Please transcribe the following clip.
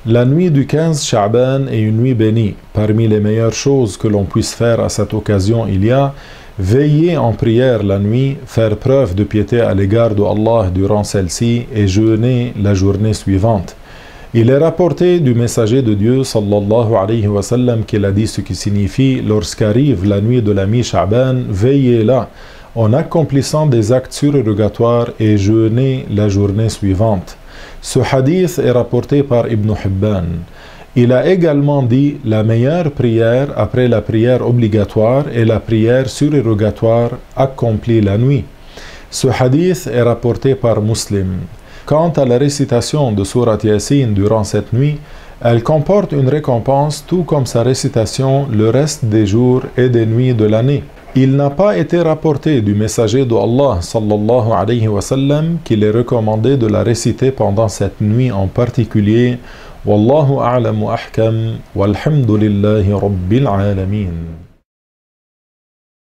La nuit du 15 Sha'ban est une nuit bénie. Parmi les meilleures choses que l'on puisse faire à cette occasion, il y a veiller en prière la nuit, faire preuve de piété à l'égard de Allah durant celle-ci et jeûner la journée suivante. Il est rapporté du messager de Dieu sallallahu alayhi wa sallam qu'il a dit ce qui signifie lorsqu'arrive la nuit de la mi-Sha'ban, veillez-la en accomplissant des actes surérogatoires et jeûnez la journée suivante. Ce hadith est rapporté par Ibn Hibban. Il a également dit la meilleure prière après la prière obligatoire est la prière surérogatoire accomplie la nuit. Ce hadith est rapporté par Muslim. Quant à la récitation de Surat Yasin durant cette nuit, elle comporte une récompense tout comme sa récitation le reste des jours et des nuits de l'année. Il n'a pas été rapporté du messager d'Allah sallallahu alayhi wa sallam qu'il est recommandé de la réciter pendant cette nuit en particulier. Wallahu a'lam wa ahkam walhamdulillahi rabbil alamin.